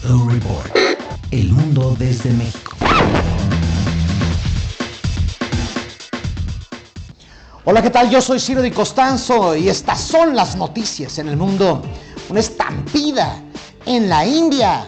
Blue Report. El mundo desde México. Hola, ¿qué tal? Yo soy Ciro Di Costanzo y estas son las noticias en el mundo. Una estampida en la India.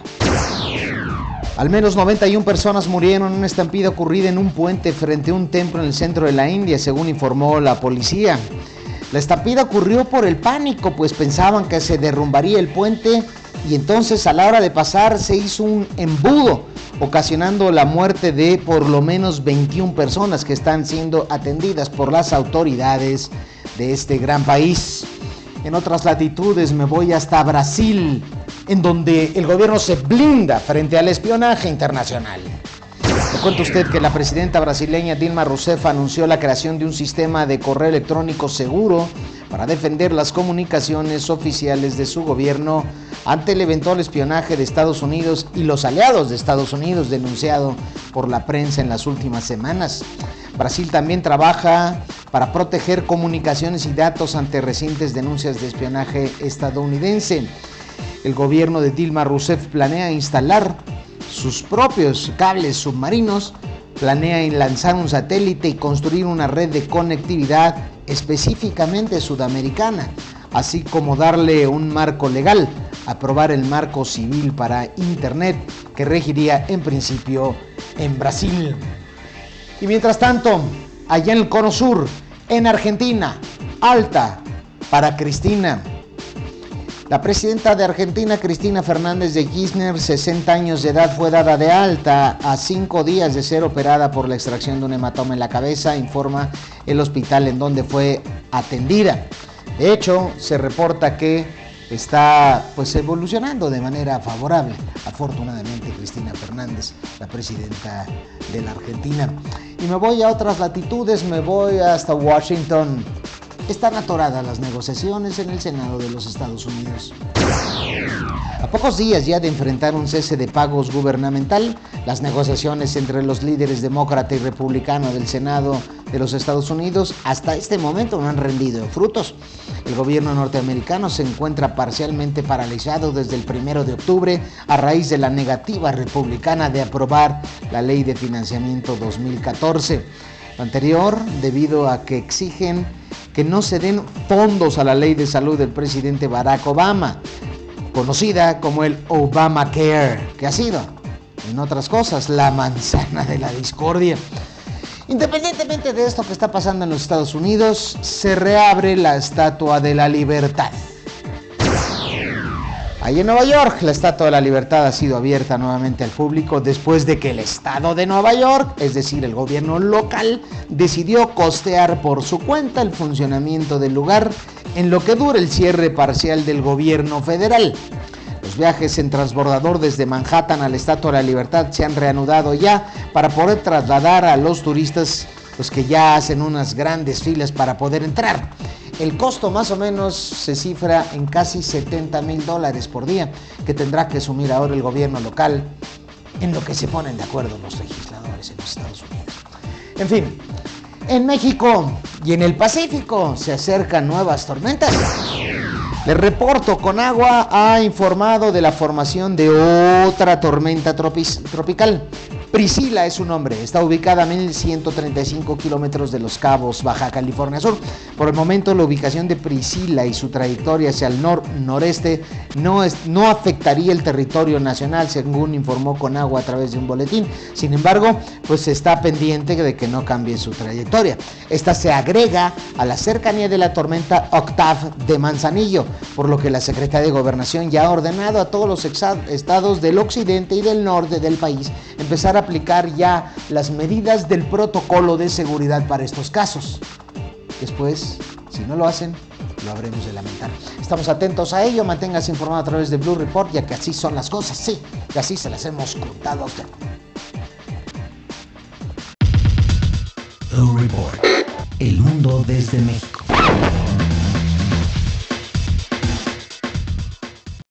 Al menos 91 personas murieron en una estampida ocurrida en un puente frente a un templo en el centro de la India, según informó la policía. La estampida ocurrió por el pánico, pues pensaban que se derrumbaría el puente y entonces a la hora de pasar se hizo un embudo, ocasionando la muerte de por lo menos 21 personas que están siendo atendidas por las autoridades de este gran país. En otras latitudes me voy hasta Brasil, en donde el gobierno se blinda frente al espionaje internacional. Le cuento a usted que la presidenta brasileña Dilma Rousseff anunció la creación de un sistema de correo electrónico seguro para defender las comunicaciones oficiales de su gobierno ante el eventual espionaje de Estados Unidos y los aliados de Estados Unidos denunciado por la prensa en las últimas semanas. Brasil también trabaja para proteger comunicaciones y datos ante recientes denuncias de espionaje estadounidense. El gobierno de Dilma Rousseff planea instalar sus propios cables submarinos, planea lanzar un satélite y construir una red de conectividad específicamente sudamericana, así como darle un marco legal, aprobar el marco civil para Internet que regiría en principio en Brasil. Y mientras tanto, allá en el Cono Sur, en Argentina, alta para Cristina. La presidenta de Argentina, Cristina Fernández de Kirchner, 60 años de edad, fue dada de alta a 5 días de ser operada por la extracción de un hematoma en la cabeza, informa el hospital en donde fue atendida. De hecho, se reporta que está evolucionando de manera favorable, afortunadamente, Cristina Fernández, la presidenta de la Argentina. Y me voy a otras latitudes, me voy hasta Washington. Están atoradas las negociaciones en el Senado de los Estados Unidos. A pocos días ya de enfrentar un cese de pagos gubernamental, las negociaciones entre los líderes demócrata y republicano del Senado de los Estados Unidos hasta este momento no han rendido frutos. El gobierno norteamericano se encuentra parcialmente paralizado desde el 1 de octubre a raíz de la negativa republicana de aprobar la Ley de Financiamiento 2014. Lo anterior debido a que exigen que no se den fondos a la ley de salud del presidente Barack Obama, conocida como el Obamacare, que ha sido, en otras cosas, la manzana de la discordia. Independientemente de esto que está pasando en los Estados Unidos, se reabre la Estatua de la Libertad. Ahí en Nueva York, la Estatua de la Libertad ha sido abierta nuevamente al público después de que el estado de Nueva York, es decir, el gobierno local, decidió costear por su cuenta el funcionamiento del lugar en lo que dura el cierre parcial del gobierno federal. Los viajes en transbordador desde Manhattan a la Estatua de la Libertad se han reanudado ya para poder trasladar a los turistas que ya hacen unas grandes filas para poder entrar. El costo más o menos se cifra en casi $70,000 por día que tendrá que asumir ahora el gobierno local, en lo que se ponen de acuerdo los legisladores en los Estados Unidos. En fin, en México y en el Pacífico se acercan nuevas tormentas. Les reporto, Conagua ha informado de la formación de otra tormenta tropical. Priscila es su nombre, está ubicada a 1,135 kilómetros de Los Cabos, Baja California Sur. Por el momento, la ubicación de Priscila y su trayectoria hacia el noreste no afectaría el territorio nacional, según informó Conagua a través de un boletín. Sin embargo, está pendiente de que no cambie su trayectoria. Esta se agrega a la cercanía de la tormenta Octave de Manzanillo, por lo que la Secretaría de Gobernación ya ha ordenado a todos los estados del occidente y del norte del país empezar a aplicar ya las medidas del protocolo de seguridad para estos casos. Después, si no lo hacen, lo habremos de lamentar. Estamos atentos a ello, manténgase informado a través de Blue Report, ya que así son las cosas, sí, y así se las hemos contado a usted. Blue Report. El mundo desde México.